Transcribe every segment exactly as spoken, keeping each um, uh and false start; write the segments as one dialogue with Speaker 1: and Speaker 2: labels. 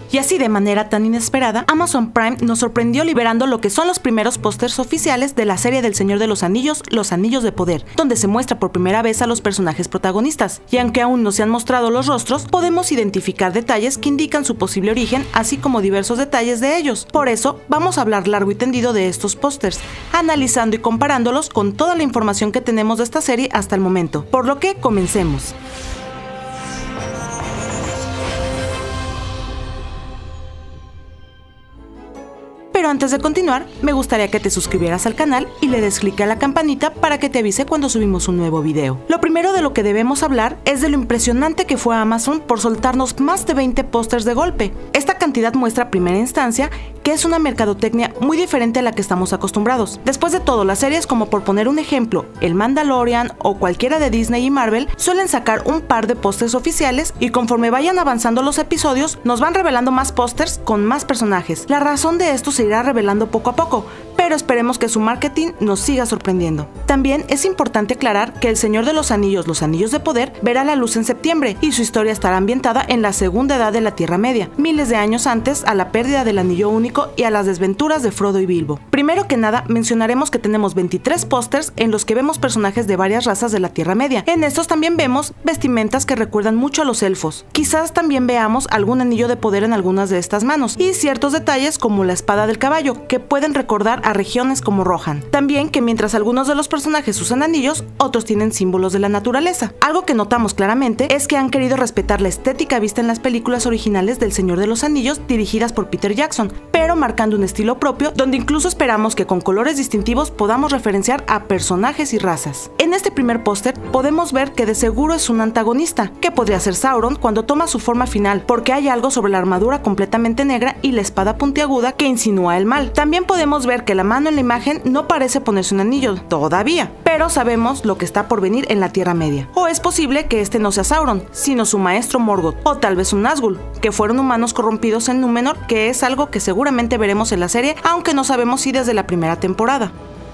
Speaker 1: Y así, de manera tan inesperada, Amazon Prime nos sorprendió liberando lo que son los primeros pósters oficiales de la serie del Señor de los Anillos, Los Anillos de Poder, donde se muestra por primera vez a los personajes protagonistas. Y aunque aún no se han mostrado los rostros, podemos identificar detalles que indican su posible origen, así como diversos detalles de ellos. Por eso, vamos a hablar largo y tendido de estos pósters, analizando y comparándolos con toda la información que tenemos de esta serie hasta el momento. Por lo que, comencemos. Pero antes de continuar, me gustaría que te suscribieras al canal y le des clic a la campanita para que te avise cuando subimos un nuevo video. Lo primero de lo que debemos hablar es de lo impresionante que fue Amazon por soltarnos más de veinte pósters de golpe. Esta cantidad muestra a primera instancia que es una mercadotecnia muy diferente a la que estamos acostumbrados. Después de todo, las series como, por poner un ejemplo, El Mandalorian o cualquiera de Disney y Marvel suelen sacar un par de pósters oficiales y conforme vayan avanzando los episodios nos van revelando más pósters con más personajes. La razón de esto se irá revelando poco a poco, pero esperemos que su marketing nos siga sorprendiendo. También es importante aclarar que El Señor de los Anillos, Los Anillos de Poder, verá la luz en septiembre y su historia estará ambientada en la segunda edad de la Tierra Media, miles de años antes a la pérdida del Anillo Único y a las desventuras de Frodo y Bilbo. Primero que nada, mencionaremos que tenemos veintitrés pósters en los que vemos personajes de varias razas de la Tierra Media. En estos también vemos vestimentas que recuerdan mucho a los elfos. Quizás también veamos algún anillo de poder en algunas de estas manos y ciertos detalles como la espada del caballo, que pueden recordar a regiones como Rohan. También que mientras algunos de los personajes usan anillos, otros tienen símbolos de la naturaleza. Algo que notamos claramente es que han querido respetar la estética vista en las películas originales del Señor de los Anillos dirigidas por Peter Jackson, pero marcando un estilo propio donde incluso esperamos que con colores distintivos podamos referenciar a personajes y razas. En este primer póster podemos ver que de seguro es un antagonista, que podría ser Sauron cuando toma su forma final, porque hay algo sobre la armadura completamente negra y la espada puntiaguda que insinúa el mal. También podemos ver que la mano en la imagen no parece ponerse un anillo, todavía, pero sabemos lo que está por venir en la Tierra Media. O es posible que este no sea Sauron, sino su maestro Morgoth, o tal vez un Nazgûl, que fueron humanos corrompidos en Númenor, que es algo que seguramente veremos en la serie, aunque no sabemos si desde la primera temporada.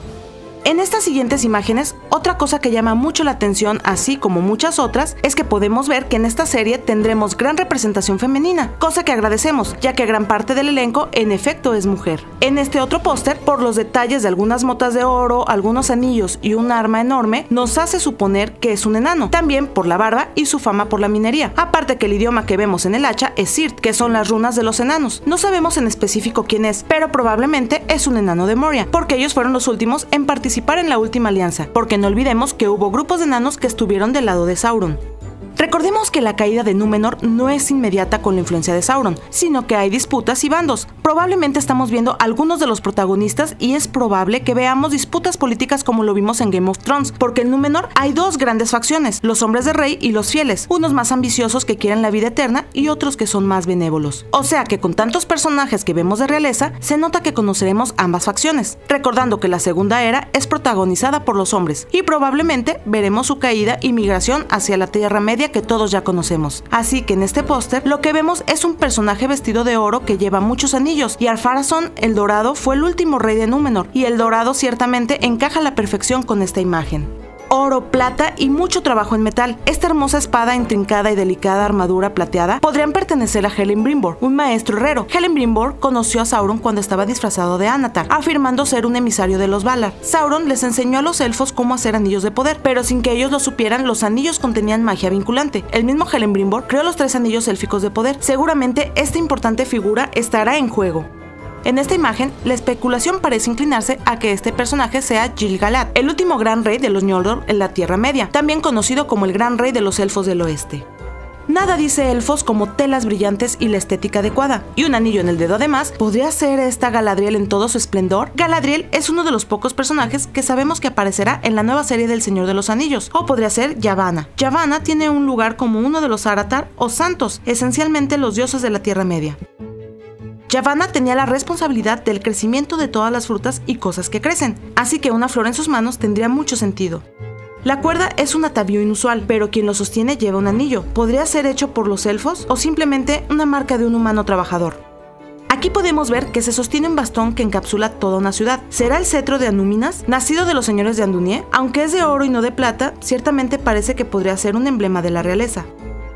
Speaker 1: En estas siguientes imágenes, otra cosa que llama mucho la atención, así como muchas otras, es que podemos ver que en esta serie tendremos gran representación femenina, cosa que agradecemos, ya que gran parte del elenco en efecto es mujer. En este otro póster, por los detalles de algunas motas de oro, algunos anillos y un arma enorme, nos hace suponer que es un enano, también por la barba y su fama por la minería. Aparte que el idioma que vemos en el hacha es Sirt, que son las runas de los enanos. No sabemos en específico quién es, pero probablemente es un enano de Moria, porque ellos fueron los últimos en participar en la última alianza, porque no olvidemos que hubo grupos de enanos que estuvieron del lado de Sauron. Recordemos que la caída de Númenor no es inmediata con la influencia de Sauron, sino que hay disputas y bandos. Probablemente estamos viendo algunos de los protagonistas y es probable que veamos disputas políticas como lo vimos en Game of Thrones, porque en Númenor hay dos grandes facciones, los hombres de rey y los fieles, unos más ambiciosos que quieren la vida eterna y otros que son más benévolos. O sea que con tantos personajes que vemos de realeza, se nota que conoceremos ambas facciones, recordando que la segunda era es protagonizada por los hombres y probablemente veremos su caída y migración hacia la Tierra Media que todos ya conocemos. Así que en este póster lo que vemos es un personaje vestido de oro que lleva muchos anillos y Ar-Pharazôn, el dorado, fue el último rey de Númenor y el dorado ciertamente encaja a la perfección con esta imagen. Oro, plata y mucho trabajo en metal. Esta hermosa espada intrincada y delicada armadura plateada podrían pertenecer a Celebrimbor, un maestro herrero. Celebrimbor conoció a Sauron cuando estaba disfrazado de Anatar, afirmando ser un emisario de los Valar. Sauron les enseñó a los elfos cómo hacer anillos de poder, pero sin que ellos lo supieran, los anillos contenían magia vinculante. El mismo Celebrimbor creó los tres anillos élficos de poder. Seguramente esta importante figura estará en juego. En esta imagen, la especulación parece inclinarse a que este personaje sea Gil-galad, el último gran rey de los Noldor en la Tierra Media, también conocido como el gran rey de los elfos del oeste. Nada dice elfos como telas brillantes y la estética adecuada, y un anillo en el dedo además. ¿Podría ser esta Galadriel en todo su esplendor? Galadriel es uno de los pocos personajes que sabemos que aparecerá en la nueva serie del Señor de los Anillos, o podría ser Yavanna. Yavanna tiene un lugar como uno de los Aratar o santos, esencialmente los dioses de la Tierra Media. Yavanna tenía la responsabilidad del crecimiento de todas las frutas y cosas que crecen, así que una flor en sus manos tendría mucho sentido. La cuerda es un atavío inusual, pero quien lo sostiene lleva un anillo. ¿Podría ser hecho por los elfos o simplemente una marca de un humano trabajador? Aquí podemos ver que se sostiene un bastón que encapsula toda una ciudad. ¿Será el cetro de Anúminas, nacido de los señores de Andunie? Aunque es de oro y no de plata, ciertamente parece que podría ser un emblema de la realeza.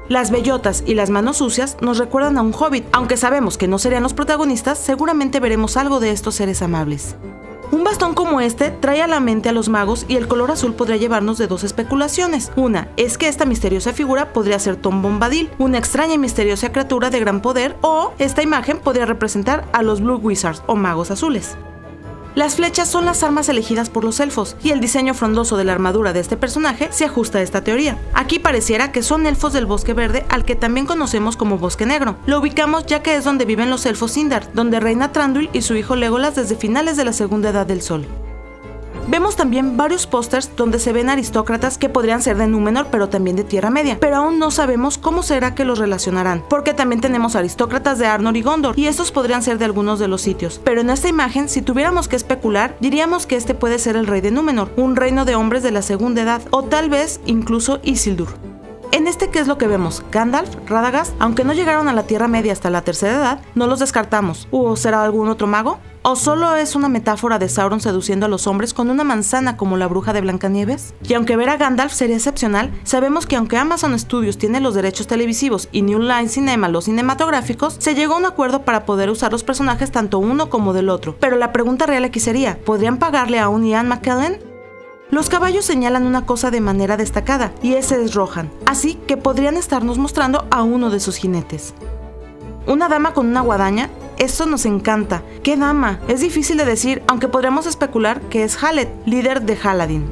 Speaker 1: Las bellotas y las manos sucias nos recuerdan a un hobbit, aunque sabemos que no serían los protagonistas, seguramente veremos algo de estos seres amables. Un bastón como este trae a la mente a los magos y el color azul podría llevarnos de dos especulaciones. Una es que esta misteriosa figura podría ser Tom Bombadil, una extraña y misteriosa criatura de gran poder, o esta imagen podría representar a los Blue Wizards o magos azules. Las flechas son las armas elegidas por los elfos, y el diseño frondoso de la armadura de este personaje se ajusta a esta teoría. Aquí pareciera que son elfos del Bosque Verde, al que también conocemos como Bosque Negro. Lo ubicamos ya que es donde viven los elfos Sindar, donde reina Thranduil y su hijo Legolas desde finales de la Segunda Edad del Sol. Vemos también varios pósters donde se ven aristócratas que podrían ser de Númenor pero también de Tierra Media, pero aún no sabemos cómo será que los relacionarán, porque también tenemos aristócratas de Arnor y Gondor, y estos podrían ser de algunos de los sitios. Pero en esta imagen, si tuviéramos que especular, diríamos que este puede ser el rey de Númenor, un reino de hombres de la Segunda Edad, o tal vez incluso Isildur. En este, ¿qué es lo que vemos? Gandalf, Radagast, aunque no llegaron a la Tierra Media hasta la Tercera Edad, no los descartamos. ¿O será algún otro mago? ¿O solo es una metáfora de Sauron seduciendo a los hombres con una manzana como la bruja de Blancanieves? Y aunque ver a Gandalf sería excepcional, sabemos que aunque Amazon Studios tiene los derechos televisivos y New Line Cinema los cinematográficos, se llegó a un acuerdo para poder usar los personajes tanto uno como del otro. Pero la pregunta real aquí sería, ¿podrían pagarle a un Ian McKellen? Los caballos señalan una cosa de manera destacada, y ese es Rohan, así que podrían estarnos mostrando a uno de sus jinetes. ¿Una dama con una guadaña? Esto nos encanta. ¿Qué dama? Es difícil de decir, aunque podríamos especular que es Haled, líder de Haladin.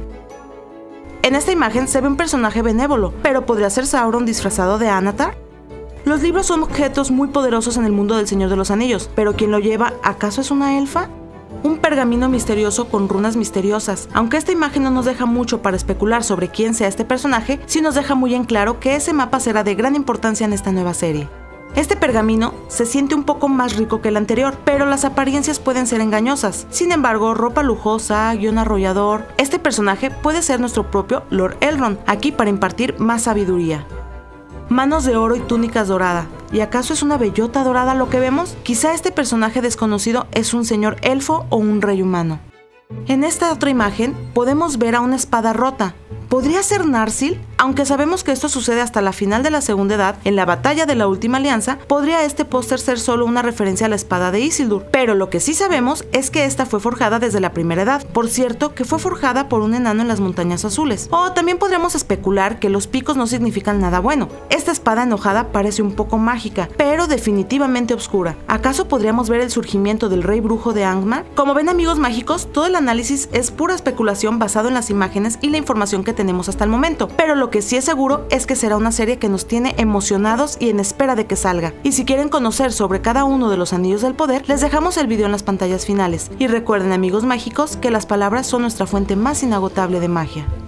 Speaker 1: En esta imagen se ve un personaje benévolo, pero ¿podría ser Sauron disfrazado de Anatar? Los libros son objetos muy poderosos en el mundo del Señor de los Anillos, pero ¿quién lo lleva? ¿Acaso es una elfa? Un pergamino misterioso con runas misteriosas. Aunque esta imagen no nos deja mucho para especular sobre quién sea este personaje, sí nos deja muy en claro que ese mapa será de gran importancia en esta nueva serie. Este pergamino se siente un poco más rico que el anterior, pero las apariencias pueden ser engañosas. Sin embargo, ropa lujosa, guión arrollador, este personaje puede ser nuestro propio Lord Elrond, aquí para impartir más sabiduría. Manos de oro y túnicas dorada. ¿Y acaso es una bellota dorada lo que vemos? Quizá este personaje desconocido es un señor elfo o un rey humano. En esta otra imagen podemos ver a una espada rota. ¿Podría ser Narsil? Aunque sabemos que esto sucede hasta la final de la Segunda Edad, en la batalla de la Última Alianza, podría este póster ser solo una referencia a la espada de Isildur, pero lo que sí sabemos es que esta fue forjada desde la Primera Edad, por cierto que fue forjada por un enano en las Montañas Azules. O también podríamos especular que los picos no significan nada bueno. Esta espada enojada parece un poco mágica, pero definitivamente oscura. ¿Acaso podríamos ver el surgimiento del rey brujo de Angmar? Como ven, amigos mágicos, todo el análisis es pura especulación basado en las imágenes y la información que tenemos hasta el momento, pero lo que sí es seguro es que será una serie que nos tiene emocionados y en espera de que salga. Y si quieren conocer sobre cada uno de los anillos del poder, les dejamos el video en las pantallas finales. Y recuerden, amigos mágicos, que las palabras son nuestra fuente más inagotable de magia.